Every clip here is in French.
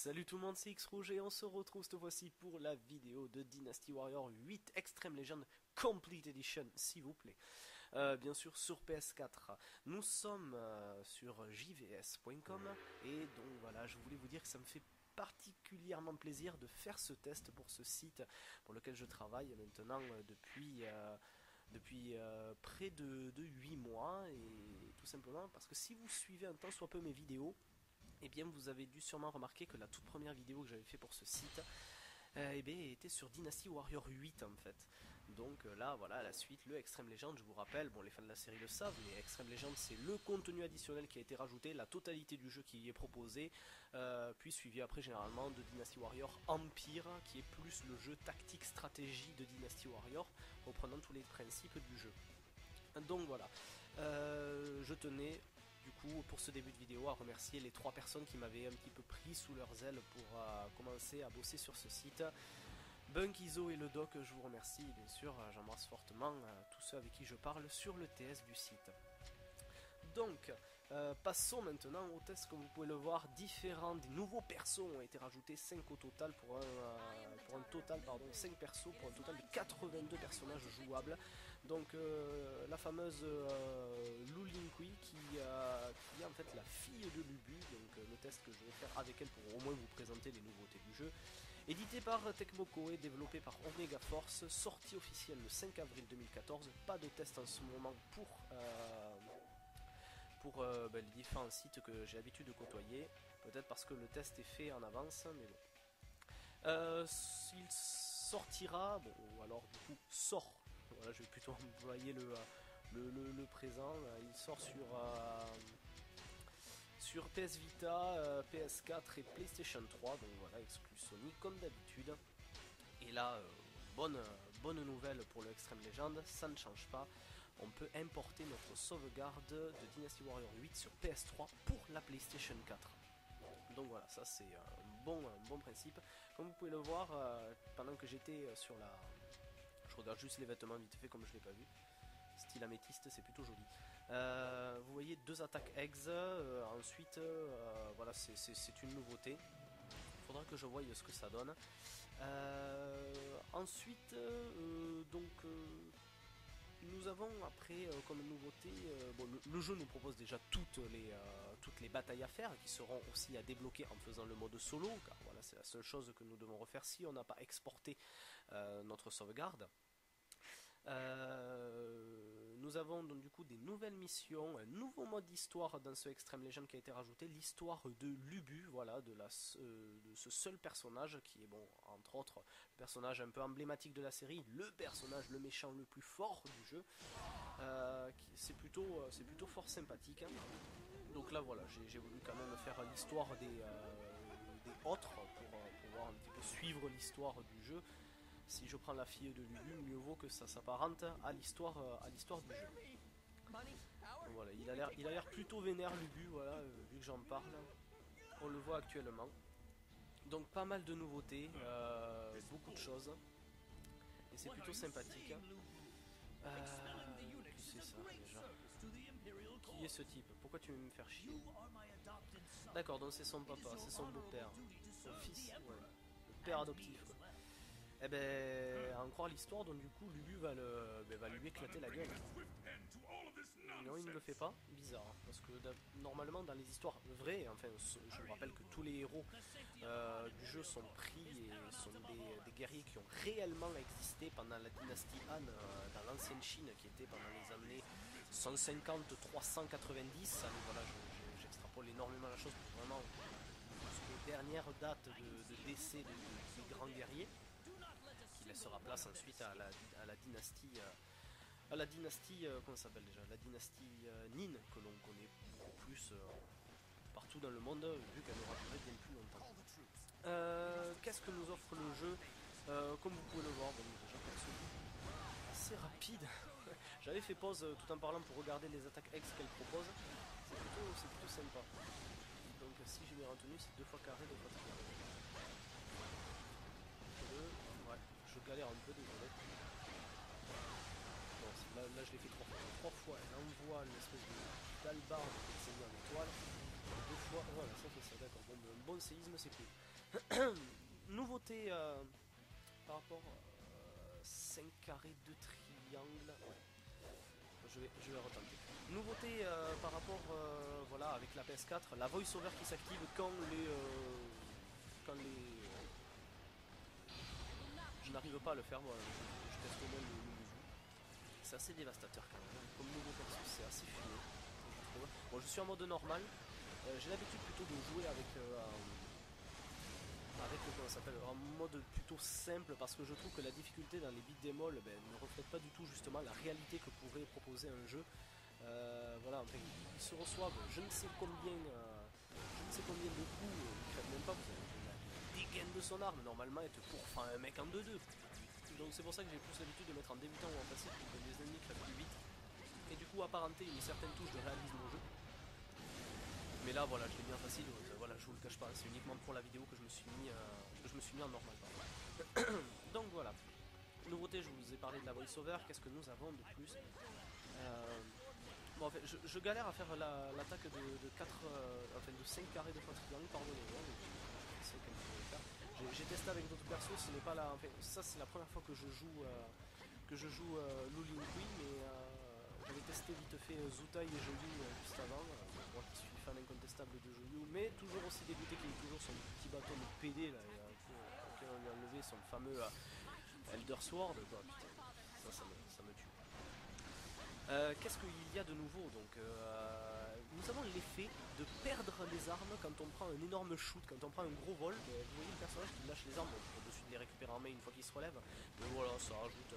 Salut tout le monde, c'est X-Rouge et on se retrouve cette fois-ci pour la vidéo de Dynasty Warrior 8 Extreme Legend Complete Edition, s'il vous plaît. Bien sûr sur PS4. Nous sommes sur jvs.com et donc voilà, je voulais vous dire que ça me fait particulièrement plaisir de faire ce test pour ce site pour lequel je travaille maintenant depuis près de 8 mois, et tout simplement parce que si vous suivez un tant soit peu mes vidéos, eh bien vous avez dû sûrement remarquer que la toute première vidéo que j'avais fait pour ce site était sur Dynasty Warrior 8 en fait. Donc là voilà la suite, le Extreme Legend, je vous rappelle, bon les fans de la série le savent, mais Extreme Legend c'est le contenu additionnel qui a été rajouté, la totalité du jeu qui y est proposé, puis suivi après généralement de Dynasty Warrior Empire, qui est plus le jeu tactique stratégie de Dynasty Warrior, reprenant tous les principes du jeu. Donc voilà, je tenais du coup pour ce début de vidéo à remercier les 3 personnes qui m'avaient un petit peu pris sous leurs ailes pour commencer à bosser sur ce site. Bunk, Iso et le Doc, je vous remercie, bien sûr, j'embrasse fortement tous ceux avec qui je parle sur le TS du site. Donc, passons maintenant au test. Comme vous pouvez le voir, des nouveaux persos ont été rajoutés, 5 au total, pour un total, 5 persos pour un total de 82 personnages jouables. Donc, la fameuse Lulinkui qui est en fait la fille de Lubu, donc le test que je vais faire avec elle pour au moins vous présenter les nouveautés du jeu. Édité par Tecmo Koei, développé par Omega Force, sortie officielle le 5 avril 2014, pas de test en ce moment pour les différents sites que j'ai l'habitude de côtoyer, peut-être parce que le test est fait en avance, mais bon. Il sortira, bon, ou alors du coup sort, voilà, je vais plutôt employer le présent, il sort sur PS Vita, PS4 et PlayStation 3, donc voilà, exclu Sony comme d'habitude. Et là, bonne nouvelle pour le Extreme Legend, ça ne change pas. On peut importer notre sauvegarde de Dynasty Warrior 8 sur PS3 pour la PlayStation 4. Donc voilà, ça c'est un bon principe. Comme vous pouvez le voir, pendant que j'étais sur la... Je regarde juste les vêtements vite fait comme je ne l'ai pas vu. Style améthyste, c'est plutôt joli. Vous voyez 2 attaques eggs, ensuite, voilà, c'est une nouveauté. Il faudra que je voie ce que ça donne. Ensuite, nous avons après comme nouveauté, le jeu nous propose déjà toutes les batailles à faire, qui seront aussi à débloquer en faisant le mode solo, car voilà c'est la seule chose que nous devons refaire si on n'a pas exporté notre sauvegarde. Nous avons donc du coup des nouvelles missions, un nouveau mode d'histoire dans ce Extreme Legend qui a été rajouté, l'histoire de Lubu, voilà, de ce seul personnage qui est, bon, entre autres, le personnage un peu emblématique de la série, le personnage, le méchant le plus fort du jeu. C'est plutôt fort sympathique, hein. Donc là voilà, j'ai voulu quand même faire l'histoire des autres pour pouvoir un petit peu suivre l'histoire du jeu. Si je prends la fille de Lulu, mieux vaut que ça s'apparente à l'histoire du jeu. Donc voilà, il a l'air plutôt vénère Lubu, voilà, vu que j'en parle. On le voit actuellement. Donc pas mal de nouveautés, beaucoup de choses. Et c'est plutôt sympathique. Qui c'est ça déjà? Qui est ce type? Pourquoi tu veux me faire chier? D'accord, donc c'est son papa, c'est son beau-père. Son fils, ouais. Le père adoptif, quoi. Eh ben, à en croire l'histoire, donc du coup, Lulu va lui éclater la gueule. Non, il ne le fait pas, bizarre, hein, parce que normalement dans les histoires vraies, enfin, je vous rappelle que tous les héros du jeu sont pris et sont des guerriers qui ont réellement existé pendant la dynastie Han dans l'ancienne Chine, qui était pendant les années 150-390. Voilà, j'extrapole énormément la chose pour vraiment les dernières dates de décès des grands guerriers, qui laissera place ensuite à la dynastie comment ça s'appelle déjà, la dynastie Nin, que l'on connaît beaucoup plus partout dans le monde, vu qu'elle aura duré bien plus longtemps. Qu'est-ce que nous offre le jeu? Comme vous pouvez le voir, bon, déjà perso assez rapide. J'avais fait pause tout en parlant pour regarder les attaques X qu'elle propose. C'est plutôt sympa. Donc si j'ai bien retenu, c'est 2 fois carré, 2 fois carré. Ouais, je galère un peu, désolé. Bon, là je l'ai fait 3 fois. Elle envoie une espèce d'albarde qui s'est mis en étoile. 2 fois, voilà, ça fait ça, d'accord. Bon, un bon séisme, c'est cool. Nouveauté par rapport 5 carrés de triangle. Ouais. Je vais retenter. Nouveauté par rapport voilà, avec la PS4, la voice-over qui s'active quand je n'arrive pas à le faire, moi, je teste au moins le Yuzu. C'est assez dévastateur quand même. Comme nouveau perso, c'est assez fumé, je trouve. Bon, je suis en mode normal. J'ai l'habitude plutôt de jouer avec comment ça s'appelle, un mode plutôt simple parce que je trouve que la difficulté dans les beat'em all ne reflète pas du tout justement la réalité que pourrait proposer un jeu. Voilà, enfin, ils se reçoivent je ne sais combien de coups, ils crèvent même pas, vous avez des gaines de son arme, normalement elle te pourfend un mec en 2-2. Donc c'est pour ça que j'ai plus l'habitude de mettre en débutant ou en facile pour que les ennemis crèvent plus vite. Et du coup apparenter une certaine touche de réalisme au jeu. Mais là voilà, je l'ai mis en facile, voilà, je vous le cache pas, c'est uniquement pour la vidéo que je me suis mis en normal. Donc voilà. Nouveauté, je vous ai parlé de la voice-over, qu'est-ce que nous avons de plus Bon, en fait, je galère à faire l'attaque de 4, enfin de 5 carrés de fois triangle, pardonnez-moi, c'est comme je vais faire. J'ai testé avec d'autres persos, ce n'est pas la. Enfin, ça c'est la première fois que je joue Lulin Kui, mais j'avais testé vite fait Zutai et Joyu juste avant, moi qui suis fan incontestable de Joyu, mais toujours aussi dégoûté qu'il ait toujours son petit bâton de PD là, auquel on lui a enlevé son fameux Elder Sword, quoi, putain, ça me tue. Qu'est-ce qu'il y a de nouveau donc nous avons l'effet de perdre les armes quand on prend un énorme shoot, quand on prend un gros vol. Vous voyez le personnage qui lâche les armes, on peut dessus de les récupérer en main une fois qu'il se relève. Mais voilà, ça rajoute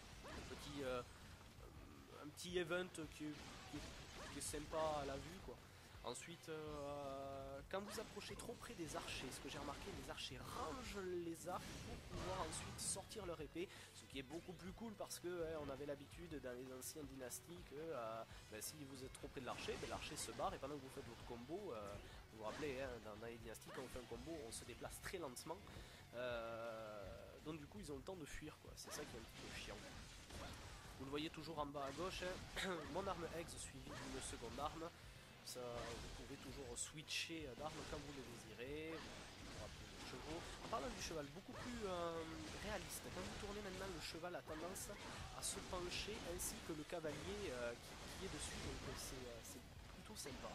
un petit event qui est sympa à la vue, quoi. Ensuite, quand vous approchez trop près des archers, ce que j'ai remarqué, les archers rangent les arcs pour pouvoir ensuite sortir leur épée, ce qui est beaucoup plus cool parce que on avait l'habitude dans les anciennes dynasties que si vous êtes trop près de l'archer, l'archer se barre et pendant que vous faites votre combo, vous vous rappelez, dans les dynasties, quand on fait un combo, on se déplace très lentement. Donc du coup, ils ont le temps de fuir, quoi. C'est ça qui est un petit peu chiant. Vous le voyez toujours en bas à gauche, mon arme ex suivie d'une seconde arme. Ça, vous pouvez toujours switcher d'arme quand vous le désirez. Vous rappelez le chevaux. En parlant du cheval, beaucoup plus réaliste. Quand vous tournez maintenant, le cheval a tendance à se pencher ainsi que le cavalier qui est dessus. Donc c'est plutôt sympa.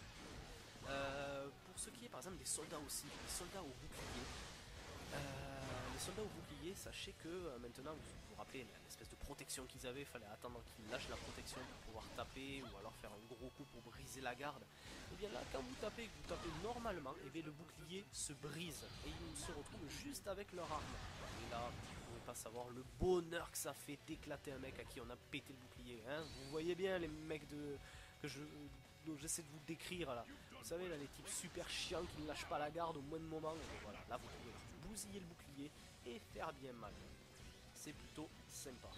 Pour ce qui est par exemple des soldats aussi, des soldats au bouclier. Les soldats au bouclier, sachez que maintenant, vous vous rappelez l'espèce de protection qu'ils avaient, il fallait attendre qu'ils lâchent la protection pour pouvoir taper ou alors faire un gros coup pour briser la garde. Et bien là, quand vous tapez normalement, et bien le bouclier se brise et ils se retrouvent juste avec leur arme. Et là, vous ne pouvez pas savoir le bonheur que ça fait d'éclater un mec à qui on a pété le bouclier. Hein, vous voyez bien les mecs que j'essaie de vous décrire là. Vous savez là, les types super chiants qui ne lâchent pas la garde au moins de moment. Et voilà, là vous pouvez leur bousiller le bouclier et faire bien mal. C'est plutôt sympa.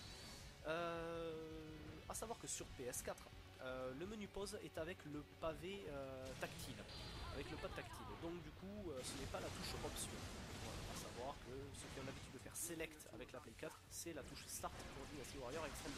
À savoir que sur PS4, le menu pause est avec le pavé tactile. Avec le pad tactile. Donc du coup, ce n'est pas la touche option. Voilà, à savoir que ceux qui ont l'habitude de faire select avec la Play 4, c'est la touche start pour Dynasty Warrior Extreme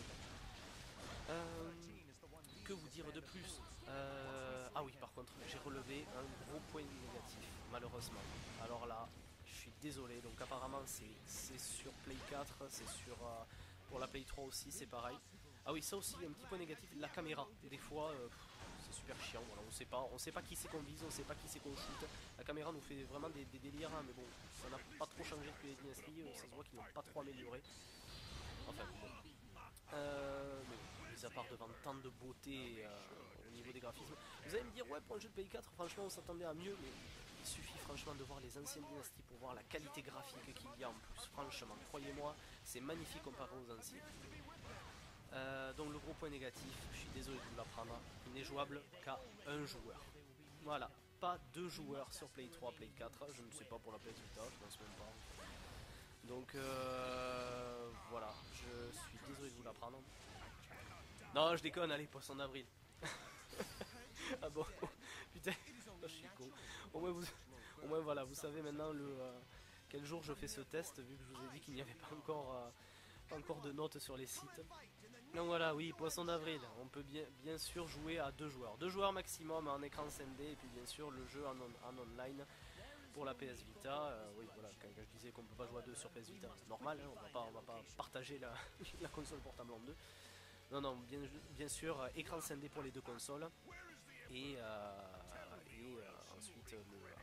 que vous dire de plus ah oui, par contre, j'ai relevé un gros point négatif, malheureusement. Alors là, je suis désolé. Donc apparemment, c'est sur Play 4, c'est sur pour la Play 3 aussi, c'est pareil. Ah oui, ça aussi, un petit point négatif, la caméra. Des fois, c'est super chiant. Voilà, on sait pas qui c'est qu'on vise, on sait pas qui c'est qu'on shoot. La caméra nous fait vraiment des délires, hein, mais bon, ça n'a pas trop changé depuis les Dynasty. Ça se voit qu'ils n'ont pas trop amélioré. Enfin, bon. Mais bon, mis à part devant tant de beauté au niveau des graphismes, vous allez me dire, ouais, pour un jeu de Play 4, franchement, on s'attendait à mieux, mais il suffit franchement de voir les anciennes dynasties pour voir la qualité graphique qu'il y a en plus. Franchement, croyez-moi, c'est magnifique comparé aux anciens. Donc le gros point négatif, je suis désolé de vous l'apprendre, il n'est jouable qu'à un joueur. Voilà, pas deux joueurs sur Play 3, Play 4, je ne sais pas pour la Play Vita, je pense même pas. Donc voilà, je suis désolé de vous l'apprendre. Non, je déconne, allez, poisson d'avril. Ah bon, putain, je suis con. Au moins voilà, vous savez maintenant quel jour je fais ce test, vu que je vous ai dit qu'il n'y avait pas encore de notes sur les sites. Donc voilà, oui, poisson d'avril, on peut bien sûr jouer à deux joueurs. Deux joueurs maximum en écran scindé, et puis bien sûr le jeu en online. pour la PS Vita. Oui, voilà, quand je disais qu'on peut pas jouer à deux sur PS Vita, normal, hein, on va pas partager la, la console portable en deux. Non, non, bien sûr, écran scindé pour les deux consoles et, ensuite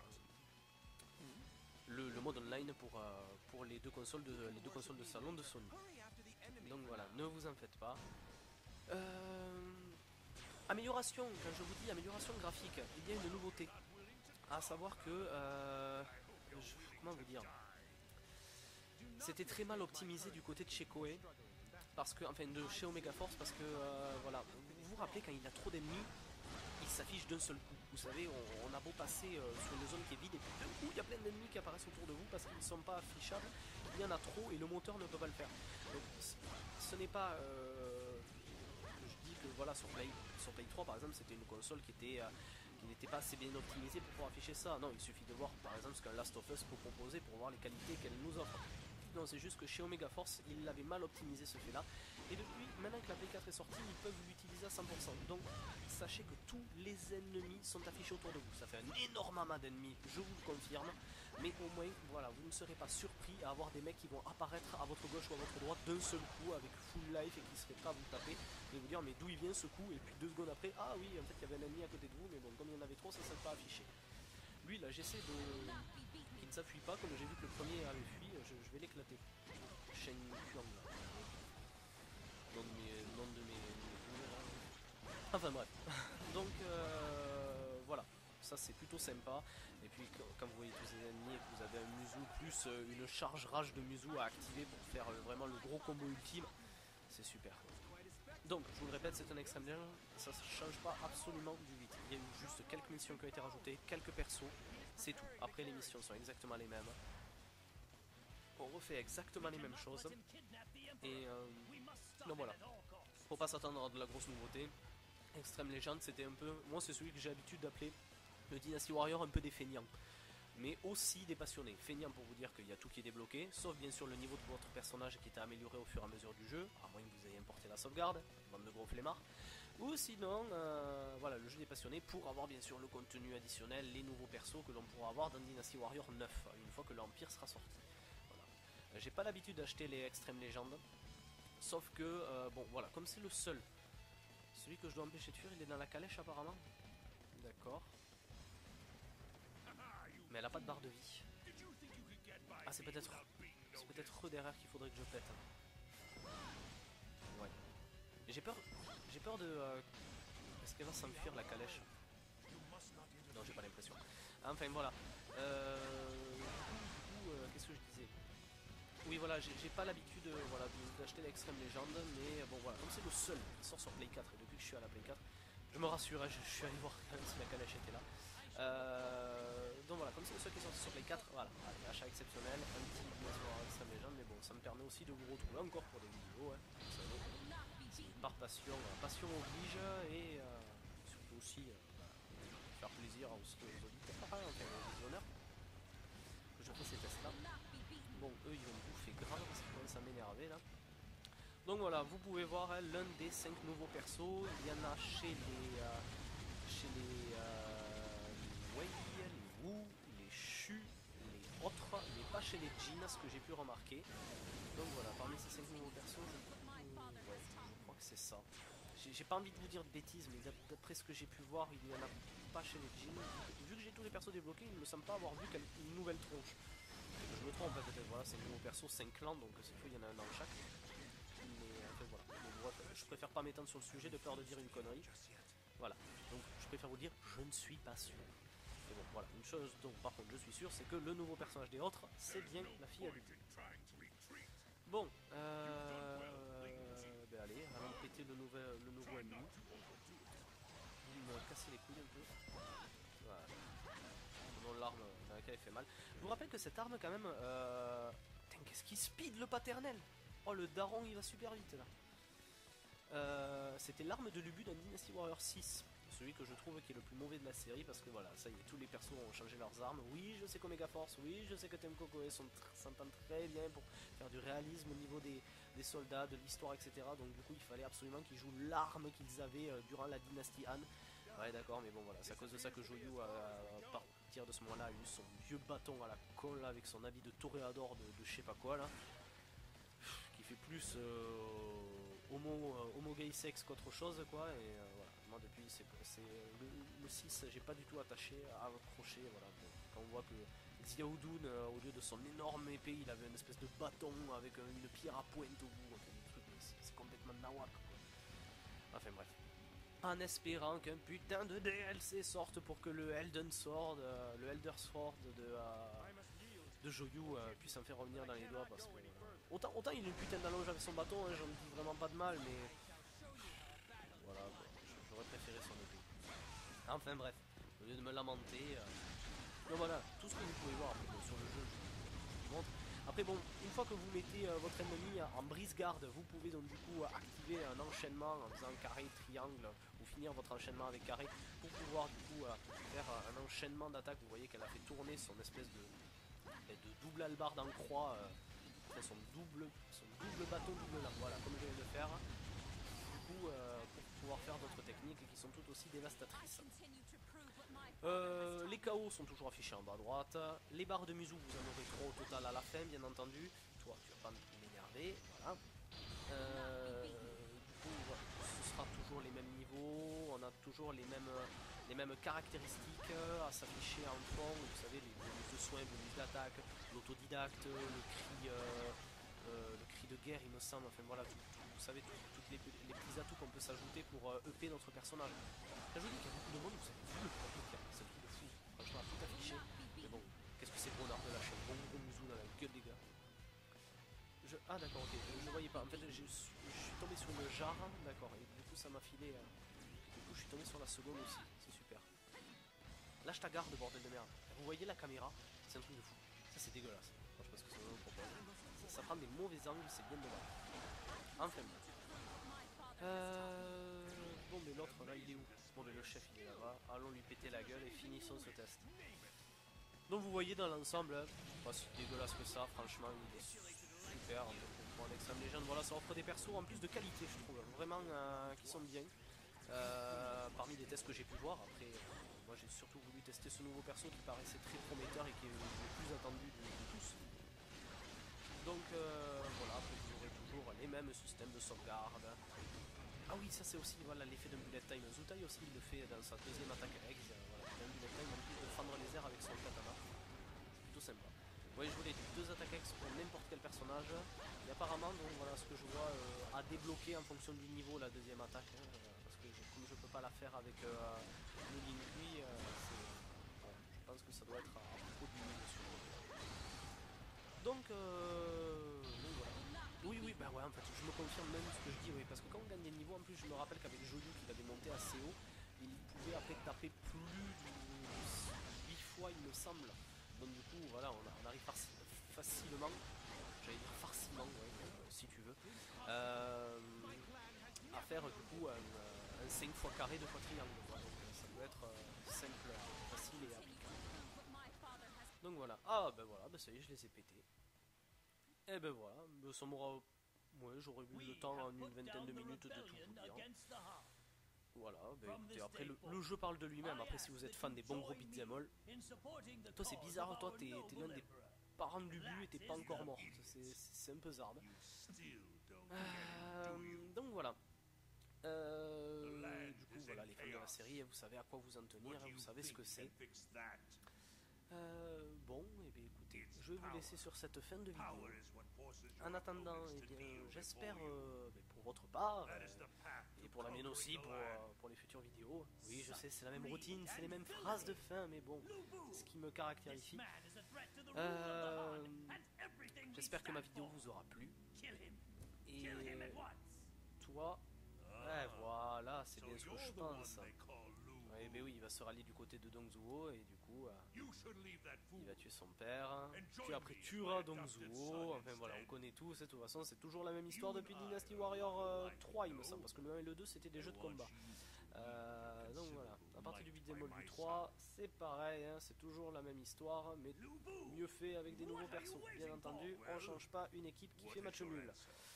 le mode online pour les deux consoles de salon de Sony. Donc voilà, ne vous en faites pas. Amélioration, quand je vous dis amélioration graphique, il y a une nouveauté. À savoir que, comment vous dire, c'était très mal optimisé du côté de chez Koei, parce que, enfin de chez Omega Force, parce que, voilà, vous vous rappelez quand il y a trop d'ennemis, il s'affiche d'un seul coup. Vous savez, on a beau passer sur une zone qui est vide, et puis d'un coup, il y a plein d'ennemis qui apparaissent autour de vous parce qu'ils ne sont pas affichables, il y en a trop et le moteur ne peut pas le faire. Donc, ce n'est pas... je dis que voilà, sur Play 3 par exemple, c'était une console qui n'était pas assez bien optimisée pour pouvoir afficher ça. Non, il suffit de voir par exemple ce qu'un Last of Us peut proposer pour voir les qualités qu'elle nous offre. Non, c'est juste que chez Omega Force, ils l'avaient mal optimisé ce fait là. Et depuis, maintenant que la Play 4 est sortie, ils peuvent l'utiliser à 100%. Donc, sachez que tous les ennemis sont affichés autour de vous. Ça fait un énorme amas d'ennemis, je vous le confirme. Mais au moins, voilà, vous ne serez pas surpris à avoir des mecs qui vont apparaître à votre gauche ou à votre droite d'un seul coup avec full life et qui ne seraient pas à vous taper. Et vous dire, mais d'où il vient ce coup? Et puis 2 secondes après, ah oui, en fait, il y avait un ennemi à côté de vous, mais bon, comme il y en avait trop, ça ne s'est pas affiché. Lui, là, j'essaie de... qu'il ne s'appuie pas, comme j'ai vu que le premier avait fui, je vais l'éclater. Shen Kuang, là. Nom de mes... Enfin bref. Donc, voilà. Ça, c'est plutôt sympa. Et puis, quand vous voyez tous ces ennemis et que vous avez un Muzu plus une charge rage de Muzu à activer pour faire vraiment le gros combo ultime, c'est super. Donc, je vous le répète, c'est un extrême lien, ça ne change pas absolument du 8. Il y a eu juste quelques missions qui ont été rajoutées, quelques persos, c'est tout. Après, les missions sont exactement les mêmes. On refait exactement les mêmes choses. Et donc voilà. Faut pas s'attendre à de la grosse nouveauté. Extreme Legend, c'était un peu... Moi, c'est celui que j'ai l'habitude d'appeler le Dynasty Warrior un peu des feignants. Mais aussi des passionnés. Feignants pour vous dire qu'il y a tout qui est débloqué, sauf bien sûr le niveau de votre personnage qui était amélioré au fur et à mesure du jeu, à moins que vous ayez importé la sauvegarde, bande de gros flemmards. Ou sinon, voilà, le jeu des passionnés pour avoir bien sûr le contenu additionnel, les nouveaux persos que l'on pourra avoir dans Dynasty Warrior 9, une fois que l'Empire sera sorti. Voilà. J'ai pas l'habitude d'acheter les Extreme Legends, sauf que, bon voilà, comme c'est le seul, celui que je dois empêcher de fuir, il est dans la calèche apparemment. D'accord. Mais elle a pas de barre de vie. Ah, c'est peut-être eux derrière qu'il faudrait que je pète. Ouais. J'ai peur de... Est-ce qu'elle va s'enfuir la calèche? Non, j'ai pas l'impression. Enfin voilà. Qu'est-ce que je disais? Oui voilà, j'ai pas l'habitude voilà, d'acheter l'Extreme Legend, mais bon voilà, comme c'est le seul qui sort sur Play 4 et depuis que je suis à la Play 4, je me rassure, je suis allé voir quand même si la calèche était là. Donc voilà, comme c'est le seul qui est sorti sur Play 4, voilà, allez, achat exceptionnel, un petit Extreme Legend, mais bon, ça me permet aussi de vous retrouver encore pour des vidéos, hein, vous savez, par passion, passion oblige, et surtout aussi faire plaisir aussi aux auditeurs, enfin aux visionneurs, que je fais ces tests là. Bon, eux ils vont bouffer grave parce qu'ils commencent à m'énerver là. Donc voilà, vous pouvez voir hein, l'un des 5 nouveaux persos. Il y en a chez les Wei, les Wu, les Shu, les autres, mais pas chez les Jin, ce que j'ai pu remarquer. Donc voilà, parmi ces 5 nouveaux persos, je crois que c'est ça. J'ai pas envie de vous dire de bêtises, mais d'après ce que j'ai pu voir, il n'y en a pas chez les Jin. Vu que j'ai tous les persos débloqués, il ne me semble pas avoir vu une nouvelle tronche. Je me trompe peut-être, voilà, c'est un nouveau perso, 5 clans, donc c'est fou, il y en a un dans chaque. Mais enfin voilà, donc, je préfère pas m'étendre sur le sujet de peur de dire une connerie. Voilà, donc je préfère vous dire, je ne suis pas sûr. Mais bon, voilà, une chose dont par contre je suis sûr, c'est que le nouveau personnage des autres, c'est bien la fille adulte. Bon, ben allez, allons péter le nouveau ennemi. Vous me cassez les couilles un peu. Voilà. L'arme dans laquelle elle fait mal. Je vous rappelle que cette arme quand même... Putain, qu'est-ce qui speed le paternel? Oh, le daron il va super vite là. C'était l'arme de l'Ubu dans Dynasty Warrior 6. Celui que je trouve qui est le plus mauvais de la série parce que voilà, ça y est, tous les persos ont changé leurs armes. Oui, je sais qu'Omega Force, oui, je sais que Temco Koei s'entendent très bien pour faire du réalisme au niveau des soldats, de l'histoire, etc. Donc du coup, il fallait absolument qu'ils jouent l'arme qu'ils avaient durant la dynastie Han. Ouais, d'accord, mais bon, voilà, c'est à cause de ça que Joyu partir de ce moment-là a eu son vieux bâton à la con là, avec son habit de toréador de je sais pas quoi là, qui fait plus homo gay sexe qu'autre chose quoi. Et voilà, moi depuis le 6 j'ai pas du tout accroché voilà. Bon, quand on voit que Xiaodun au lieu de son énorme épée il avait une espèce de bâton avec une pierre à pointe au bout, enfin, c'est complètement nawak quoi. Enfin bref, en espérant qu'un putain de DLC sorte pour que le Elden Sword, le Elder Sword de Joyu puisse en faire revenir dans les doigts, parce que autant il est une putain d'allonge avec son bâton, hein, j'en dis vraiment pas de mal, mais voilà, bon, j'aurais préféré son épée. Enfin bref, au lieu de me lamenter, donc voilà, tout ce que vous pouvez voir sur le jeu, je vous montre. Après bon, une fois que vous mettez votre ennemi en brise-garde, vous pouvez donc du coup activer un enchaînement en faisant carré, triangle, ou finir votre enchaînement avec carré, pour pouvoir du coup faire un enchaînement d'attaque. Vous voyez qu'elle a fait tourner son espèce de double hallebarde en croix, son double bâton, double lame, voilà, comme je viens de le faire. Du coup, pour pouvoir faire d'autres techniques qui sont toutes aussi dévastatrices. Les KO sont toujours affichés en bas à droite. Les barres de Muzu, vous en aurez 3 au total à la fin, bien entendu. Toi, tu vas pas m'énerver, voilà. Du coup, ce sera toujours les mêmes niveaux, on a toujours les mêmes caractéristiques à s'afficher en fond. Vous savez, les bonus de soins, bonus d'attaque, l'autodidacte, le cri de guerre, il me semble. Enfin voilà, vous savez, tous les petits atouts qu'on peut s'ajouter pour EP notre personnage. Là, je vous dis qu'il y a beaucoup de monde, vous avez vu le problème qu'il y a, c'est un truc de fou. Franchement, tout affiché. Mais bon, qu'est-ce que c'est bonheur de lâcher bon gros Muzu dans la gueule des gars. Ah d'accord, ok, je voyais pas. En fait, je suis tombé sur le jar, d'accord, et du coup ça m'a filé. Du coup, je suis tombé sur la seconde aussi, c'est super. Lâche ta garde, bordel de merde. Vous voyez la caméra, c'est un truc de fou. Ça, c'est dégueulasse. Moi, je pense que c'est vraiment propos. Ça prend des mauvais angles, c'est bien dommage. Enfin, bon, mais l'autre là, il est où? Bon, mais le chef, il est là-bas. Allons lui péter la gueule et finissons ce test. Donc, vous voyez dans l'ensemble, pas si dégueulasse que ça, franchement, il est super pour un Extreme Legend. Voilà, ça offre des persos en plus de qualité, je trouve, vraiment qui sont bien. Parmi les tests que j'ai pu voir, après, moi j'ai surtout voulu tester ce nouveau perso qui paraissait très prometteur et qui est le plus attendu de tous. Donc voilà, après vous aurez toujours les mêmes systèmes de sauvegarde. Ah oui, ça c'est aussi voilà, l'effet d'un bullet time. Zutai aussi il le fait dans sa deuxième attaque Eggs. Voilà, il a un bullet time en plus de fendre les airs avec son katana. C'est plutôt sympa. Oui, je voulais deux attaques X pour n'importe quel personnage. Et apparemment, donc voilà ce que je vois à débloquer en fonction du niveau la deuxième attaque. Parce que comme je peux pas la faire avec le Lin Kui, bon, je pense que ça doit être à propos du niveau. Donc voilà. Oui, bah ouais, en fait, je me confirme même ce que je dis, oui, parce que quand on gagne des niveaux, en plus, je me rappelle qu'avec Joyu, qu'il avait monté assez haut, il pouvait après taper plus de 8 fois, il me semble. Donc du coup, voilà, on arrive facilement, j'allais dire farciment, ouais, si tu veux, à faire du coup un 5 fois carré, 2 fois triangle. Voilà. Donc ça peut être simple, facile et applicable. Donc voilà. Ah ben voilà, ben ça y est, je les ai pétés. Et ben voilà, ça m'aura... Ouais, j'aurais eu le temps en une vingtaine de minutes de tout vous dire. Voilà, ben écoutez, après le jeu parle de lui-même. Après, si vous êtes fan des bons gros beat'em all, toi c'est bizarre, toi t'es l'un des parents de Lubu et t'es pas encore mort. C'est un peu zarde. Donc voilà. Du coup, voilà, les fans de la série, vous savez à quoi vous en tenir, vous savez ce que c'est. Bon, et bien écoutez, je vais vous laisser sur cette fin de vidéo. En attendant, eh bien, j'espère pour votre part, et pour la mienne aussi, pour les futures vidéos. Oui, je sais, c'est la même routine, c'est les mêmes phrases de fin, mais bon, c'est ce qui me caractérise. J'espère que ma vidéo vous aura plu. Et toi, ouais, voilà, c'est bien ce que je pense. Ouais, mais oui, il va se rallier du côté de Dongzuo et du coup, il va tuer son père. Puis après tuera Dongzuo. Enfin voilà, on connaît tous. De toute façon, c'est toujours la même histoire depuis Dynasty Warrior 3, il me semble, parce que le 1 et le 2 c'était des jeux de combat. Donc voilà, à partir du beat'em all du 3, c'est pareil, hein, c'est toujours la même histoire, mais mieux fait avec des nouveaux persos. Bien entendu, on change pas une équipe qui fait match nul.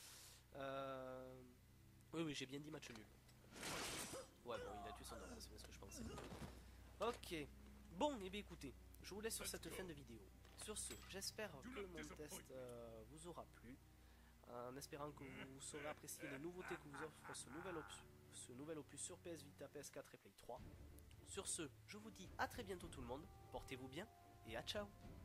Oui, j'ai bien dit match nul. Ouais, bon, il a tué son ordre, c'est bien ce que je pensais. Ok. Bon, et bien écoutez, je vous laisse sur cette fin de vidéo. Sur ce, j'espère que mon test vous aura plu, en espérant que vous saurez apprécier les nouveautés que vous offre ce nouvel opus sur PS Vita, PS4 et Play 3. Sur ce, je vous dis à très bientôt tout le monde, portez-vous bien et à ciao.